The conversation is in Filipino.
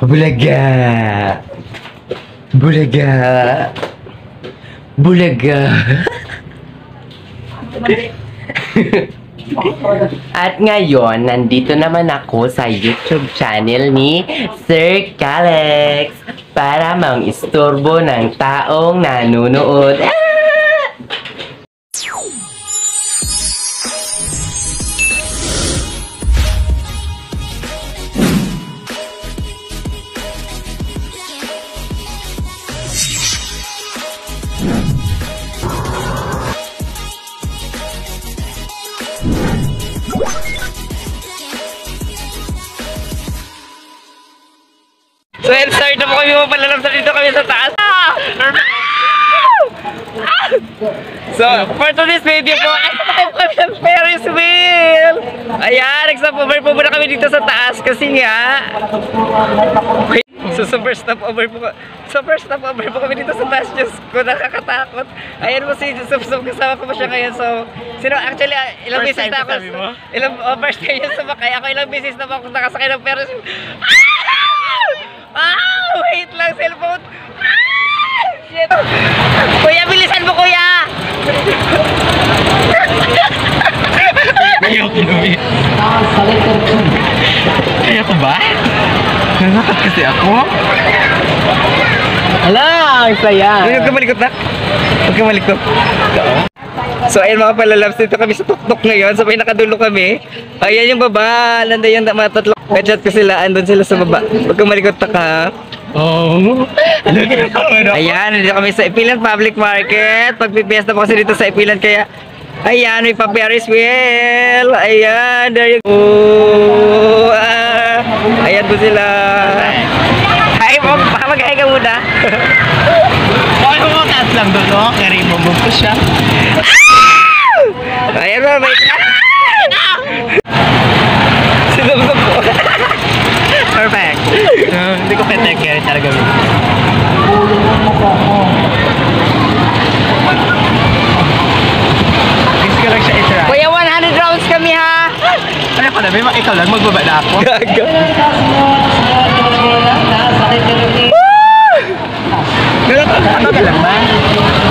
Bulaga! Bulaga! Bulaga! At ngayon, nandito naman ako sa YouTube channel ni Sir Calex para mang-istorbo ng taong nanonood. So, start na po kami mapalalabas dito kami sa taas. So, for today's video po, ay sakay po kami ng Ferris wheel. Ayan, nag-stop-over po muna kami dito sa taas kasi nga so, super stop-over po kami dito sa taas. Diyos ko, nakakatakot. Ayan po si Supsup, kasama ko pa siya ngayon. So, actually, ilang beses na ako. First time yun sumakay. Ako ilang beses na ako nakasakay ng Ferris wheel. Wait lang, cellphone. Shit. Kuya, bilisan mo, kuya. Ayaw kinuwi. Kaya ko ba? Nanakat kasi ako. Hala, ang saya. Huwag ka malikot na. Huwag ka malikot. So ayun mga palalabs, dito kami sa tuktok ngayon. So may nakadulo kami. Ayan yung baba. Landa yung matatlong. Kachat ko sila. Andun sila sa baba. Huwag kang malikot na ka. Oh. Ayan, dito kami sa Ipilan Public Market. Pagpipiesta po kasi dito sa Ipilan. Kaya ayan, may pa-Ferris wheel. Ayan, there you go. Ayan po sila. Hi, mag-hi ka muna. Okay, kumakaat lang doon, no? Kaya rin po siya. Ayan ba, may... Sinubsub po. Perfect. Hindi ko pwede kaya talaga. Gusto ko lang siya itry. Kuya, 100 rounds kami, ha? Ano ka na, may ikaw lang, magbaba na ako. Gaga. Ano ka lang ba?